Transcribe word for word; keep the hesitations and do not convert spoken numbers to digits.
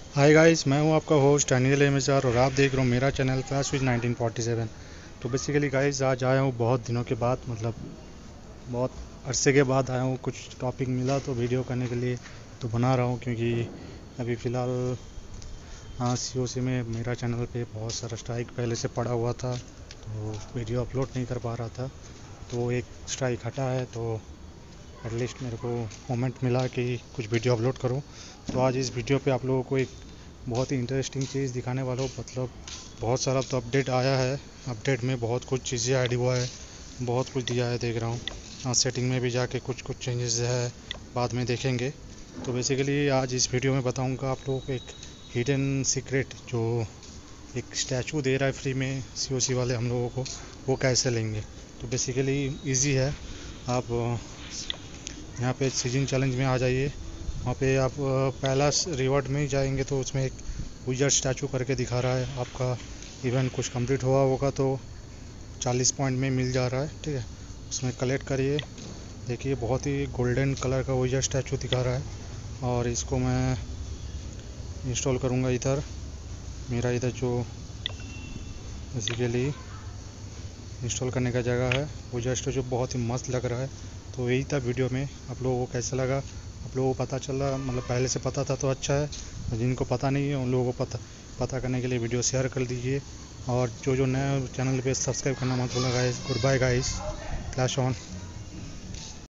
Hi guys, मैं हूं आपका होस्ट अनिल एमएसआर और आप देख रहे हो मेरा channel class with nineteen forty seven. तो बेसिकली गाइस, आज आया हूं बहुत दिनों के बाद, मतलब बहुत अरसे के बाद आया हूं। कुछ टॉपिक मिला तो वीडियो करने के लिए तो बना रहा हूं, क्योंकि अभी फ़िलहाल हाँ सीओसी में मेरा चैनल पे बहुत सारा स्ट्राइक पहले से पड़ा हुआ था, तो वीडियो अपलोड नहीं कर पा रहा था। तो एक स्ट्राइक हटा है, तो एटलीस्ट मेरे को मोमेंट मिला कि कुछ वीडियो अपलोड करूं। तो आज इस वीडियो पे आप लोगों को एक बहुत ही इंटरेस्टिंग चीज़ दिखाने वाला हूँ। मतलब बहुत सारा तो अपडेट आया है, अपडेट में बहुत कुछ चीज़ें ऐड हुआ है, बहुत कुछ दिया है देख रहा हूँ। हाँ, सेटिंग में भी जाके कुछ कुछ चेंजेस है, बाद में देखेंगे। तो बेसिकली आज इस वीडियो में बताऊँगा आप लोगों को एक हिडन सीक्रेट, जो एक स्टैचू दे रहा है फ्री में सीओसी वाले हम लोगों को, वो कैसे लेंगे। तो बेसिकली ईजी है। आप यहाँ पे सीजन चैलेंज में आ जाइए, वहाँ पे आप पहला रिवॉर्ड में ही जाएंगे तो उसमें एक विजर्ड स्टैचू करके दिखा रहा है। आपका इवेंट कुछ कंप्लीट हुआ होगा तो चालीस पॉइंट में मिल जा रहा है, ठीक है। उसमें कलेक्ट करिए। देखिए, बहुत ही गोल्डन कलर का विजर्ड स्टैचू दिखा रहा है, और इसको मैं इंस्टॉल करूँगा इधर। मेरा इधर जो बेसिकली इंस्टॉल करने का जगह है, विजर्ड स्टैचू बहुत ही मस्त लग रहा है। तो यही था वीडियो में। आप लोगों को कैसा लगा, आप लोगों को पता चला, मतलब पहले से पता था तो अच्छा है, जिनको पता नहीं है उन लोगों को पता पता करने के लिए वीडियो शेयर कर दीजिए। और जो जो नया चैनल पे सब्सक्राइब करना मत भूलना guys. Goodbye guys, clash on.